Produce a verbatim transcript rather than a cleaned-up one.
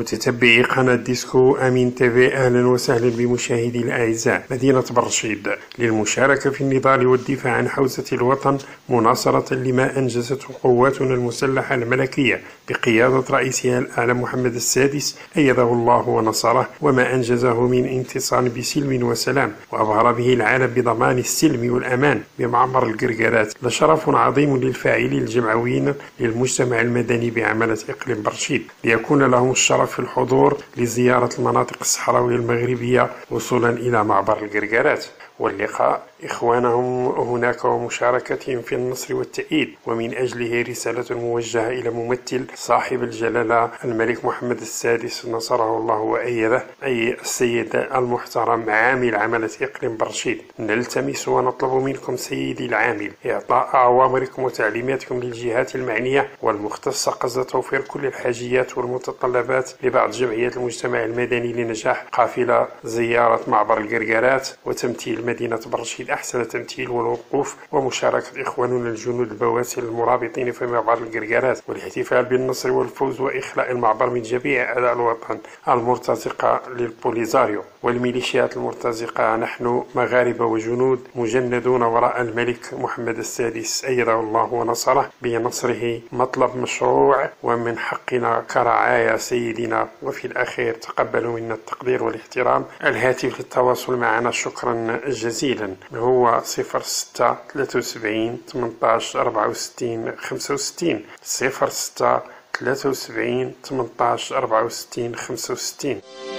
متتبعي قناة ديسكو أمين تيفي، أهلا وسهلا بمشاهدي الأعزاء. مدينة برشيد للمشاركة في النضال والدفاع عن حوزة الوطن مناصرة لما أنجزته قواتنا المسلحة الملكية بقيادة رئيسها الأعلى محمد السادس أيده الله ونصره، وما أنجزه من انتصار بسلم وسلام وأظهر به العالم بضمان السلم والأمان بمعبر القرقرات، لشرف عظيم للفاعلين الجمعويين للمجتمع المدني بعملة إقليم برشيد ليكون لهم الشرف في الحضور لزيارة المناطق الصحراوية المغربية وصولا إلى معبر القرقرات واللقاء إخوانهم هناك ومشاركتهم في النصر والتأييد. ومن أجله رسالة موجهة إلى ممثل صاحب الجلالة الملك محمد السادس نصره الله وأيده، أي السيد المحترم عامل عملة إقليم برشيد. نلتمس ونطلب منكم سيدي العامل إعطاء أوامركم وتعليماتكم للجهات المعنية والمختصة قصد توفير كل الحاجيات والمتطلبات لبعض جمعيات المجتمع المدني لنجاح قافلة زيارة معبر القرقرات وتمثيل مدينة برشيد أحسن تمثيل، والوقوف ومشاركة إخواننا الجنود البواسل المرابطين في معبر القرقرات والاحتفال بالنصر والفوز وإخلاء المعبر من جميع أعداء الوطن المرتزقة للبوليزاريو والميليشيات المرتزقة. نحن مغاربة وجنود مجندون وراء الملك محمد السادس أيده الله ونصره، بنصره مطلب مشروع ومن حقنا كرعايا سيدنا. وفي الأخير تقبلوا منا التقدير والاحترام. الهاتف للتواصل معنا شكرا جزيلا هو صفر ستة ثلاثة وسبعين ثمانية عشر أربعة وستين خمسة وستين صفر ستة ثلاثة وسبعين ثمانية عشر أربعة وستين خمسة وستين.